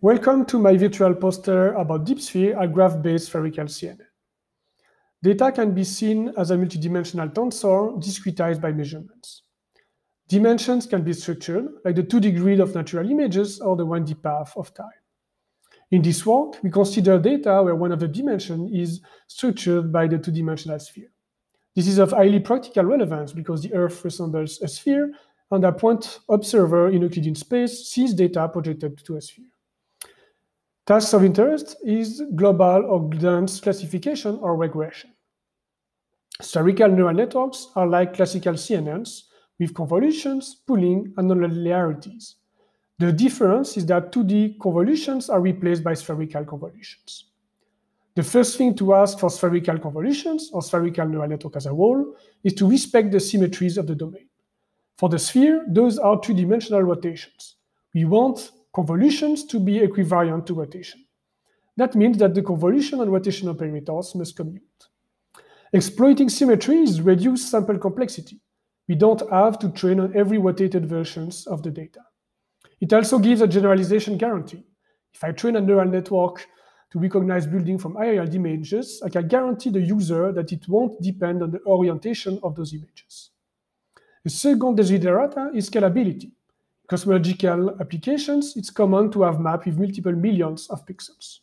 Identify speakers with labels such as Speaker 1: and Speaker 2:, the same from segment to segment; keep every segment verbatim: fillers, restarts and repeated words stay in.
Speaker 1: Welcome to my virtual poster about DeepSphere, a graph-based spherical C N N. Data can be seen as a multidimensional tensor discretized by measurements. Dimensions can be structured, like the two D grid of natural images or the one D path of time. In this work, we consider data where one of the dimensions is structured by the two-dimensional sphere. This is of highly practical relevance because the Earth resembles a sphere, and a point observer in Euclidean space sees data projected to a sphere. Tasks of interest is global or dense classification or regression. Spherical neural networks are like classical C N Ns with convolutions, pooling, and nonlinearities. The difference is that two D convolutions are replaced by spherical convolutions. The first thing to ask for spherical convolutions, or spherical neural network as a whole, is to respect the symmetries of the domain. For the sphere, those are two-dimensional rotations. We want convolutions to be equivariant to rotation. That means that the convolution and rotation operators must commute. Exploiting symmetries reduces sample complexity. We don't have to train on every rotated versions of the data. It also gives a generalization guarantee. If I train a neural network to recognize buildings from aerial images, I can guarantee the user that it won't depend on the orientation of those images. The second desiderata is scalability. In cosmological applications, it's common to have maps with multiple millions of pixels.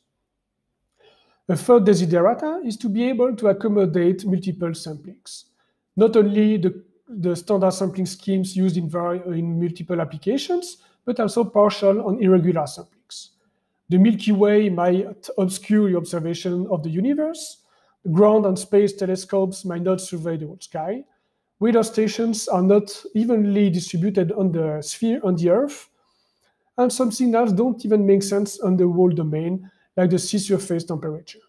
Speaker 1: The third desiderata is to be able to accommodate multiple samplings. Not only the, the standard sampling schemes used in, in multiple applications, but also partial and irregular samplings. The Milky Way might obscure your observation of the universe. Ground and space telescopes might not survey the whole sky. Weather stations are not evenly distributed on the sphere, on the Earth. And some signals don't even make sense on the whole domain, like the sea surface temperature.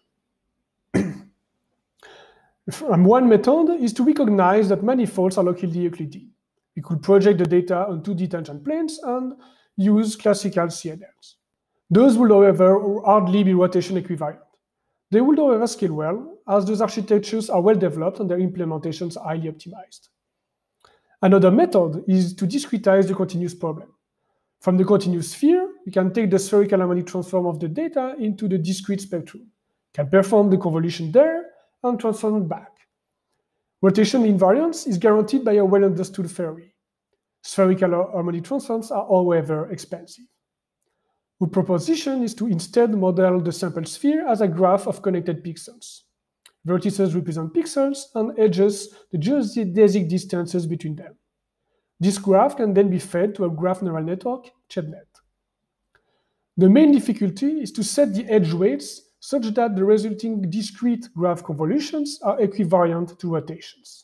Speaker 1: And one method is to recognize that manifolds are locally Euclidean. We could project the data on two D tangent planes and use classical C N Ns. Those would, however, hardly be rotation equivariant. They would, however, scale well, as those architectures are well developed and their implementations are highly optimized. Another method is to discretize the continuous problem. From the continuous sphere, we can take the spherical harmonic transform of the data into the discrete spectrum, can perform the convolution there, and transform it back. Rotation invariance is guaranteed by a well-understood theory. Spherical harmonic transforms are, however, expensive. Our proposition is to instead model the sample sphere as a graph of connected pixels. Vertices represent pixels, and edges the geodesic distances between them. This graph can then be fed to a graph neural network, ChebNet. The main difficulty is to set the edge weights such that the resulting discrete graph convolutions are equivariant to rotations.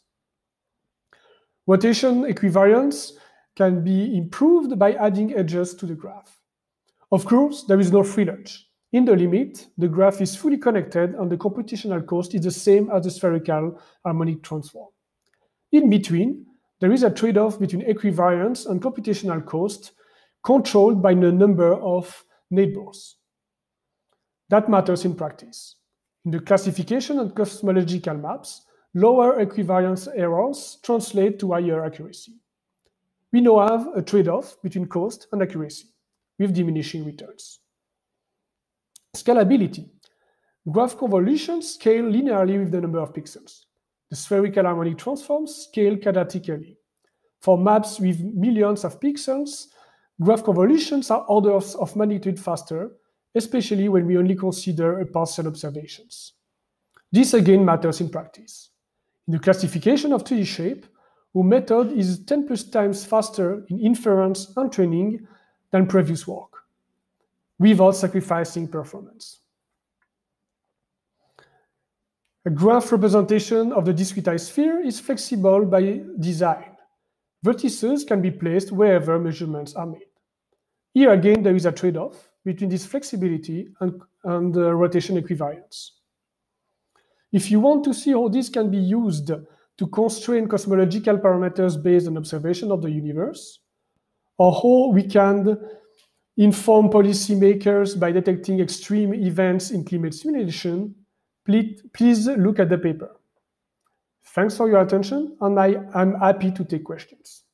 Speaker 1: Rotation equivariance can be improved by adding edges to the graph. Of course, there is no free lunch. In the limit, the graph is fully connected and the computational cost is the same as the spherical harmonic transform. In between, there is a trade-off between equivariance and computational cost controlled by the number of neighbors. That matters in practice. In the classification and cosmological maps, lower equivariance errors translate to higher accuracy. We now have a trade-off between cost and accuracy, with diminishing returns. Scalability. Graph convolutions scale linearly with the number of pixels. The spherical harmonic transforms scale quadratically. For maps with millions of pixels, graph convolutions are orders of magnitude faster, especially when we only consider partial observations. This again matters in practice. In the classification of three D shape, our method is ten plus times faster in inference and training than previous work, without sacrificing performance. A graph representation of the discretized sphere is flexible by design. Vertices can be placed wherever measurements are made. Here again, there is a trade-off between this flexibility and, and uh, rotation equivariance. If you want to see how this can be used to constrain cosmological parameters based on observation of the universe, or how we can inform policymakers by detecting extreme events in climate simulation, please, please look at the paper. Thanks for your attention, and I am happy to take questions.